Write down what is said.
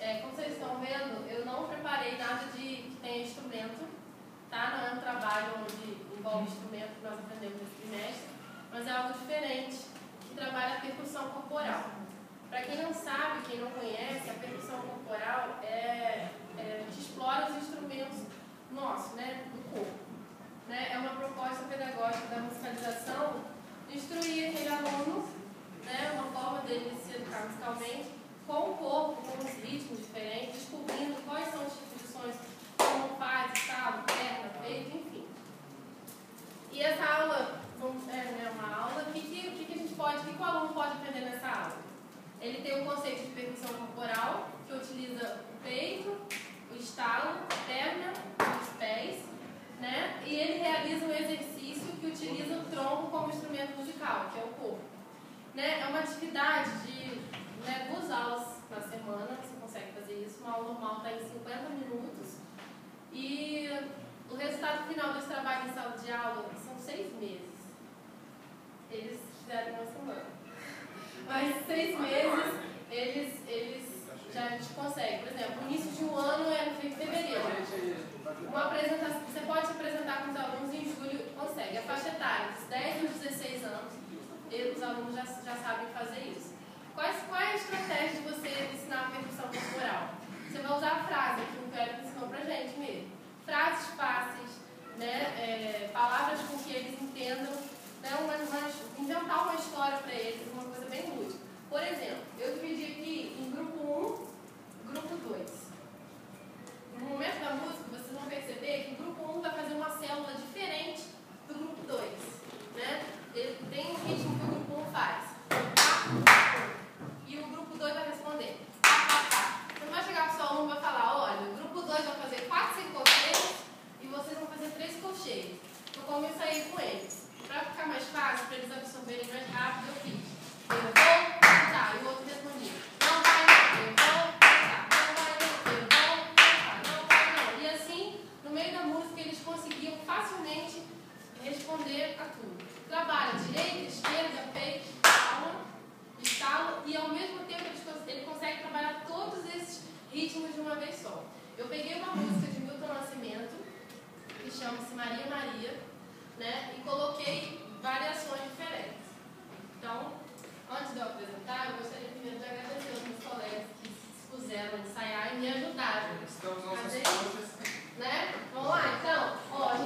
como vocês estão vendo, eu não preparei nada que tenha instrumento, tá? Não é um trabalho onde envolve instrumento que nós aprendemos nesse trimestre, mas é algo diferente, que trabalha a percussão corporal. Para quem não sabe, quem não conhece, a percussão corporal te explora os instrumentos nossos, né, do corpo. Né? É uma proposta pedagógica da musicalização de instruir aquele aluno, né, uma forma dele se educar musicalmente, com o corpo, com os ritmos diferentes, descobrindo quais são as tipos de sons, como faz, estalo, perna, peito, enfim. E essa aula é uma aula, o que o aluno pode aprender nessa aula? Ele tem o conceito de percussão corporal, que utiliza o peito, o estalo, a perna, os pés, né? E ele realiza um exercício que utiliza o tronco como instrumento musical, que é o corpo. Né? É uma atividade de 2 aulas na semana, você consegue fazer isso. Uma aula normal está em 50 minutos. E o resultado final desse trabalho em sala de aula são 6 meses. Eles fizeram uma semana. Mas 6 meses, eles já conseguem. Por exemplo, o início de um ano é no fevereiro. Uma apresentação, você pode se apresentar com os alunos em julho, consegue. A faixa etária, dos 10 aos 16 anos, os alunos já sabem fazer isso. Qual é a estratégia de você ensinar a percussão corporal? Você vai usar a frase, que o Pedro ensinou pra gente mesmo. Frases fáceis, né? Palavras com que eles entendam, né? Inventar uma história para eles, uma coisa bem lúdica. Por exemplo, eu dividi aqui em grupo 1, grupo 2. No momento da música, vocês vão perceber que o grupo 1 vai fazer uma célula diferente do grupo 2. Né? Ele tem um ritmo que o grupo 1 faz. E o grupo 2 vai responder. Você não vai chegar para o seu aluno e vai falar, olha, o grupo 2 vai fazer 4 colcheios e vocês vão fazer 3 colcheios. Eu começo aí com eles. Para ficar mais fácil, para eles absorverem mais rápido, eu fiz. Eu vou cantar. E o outro respondia. Não vai não. Eu vou cantar. Não vai não. Eu vou cantar. Não vai não. E assim, no meio da música, eles conseguiam facilmente responder a tudo. Trabalha direita, esquerda, peito, palma, estalo, e ao mesmo tempo ele consegue trabalhar todos esses ritmos de uma vez só. Eu peguei uma música de Milton Nascimento, que chama-se Maria Maria, né, e coloquei variações diferentes. Então, antes de eu apresentar, eu gostaria primeiro de agradecer aos meus colegas que se puseram a ensaiar e me ajudaram. Estamos nossas coisas. Né? Vamos lá, então. Ó,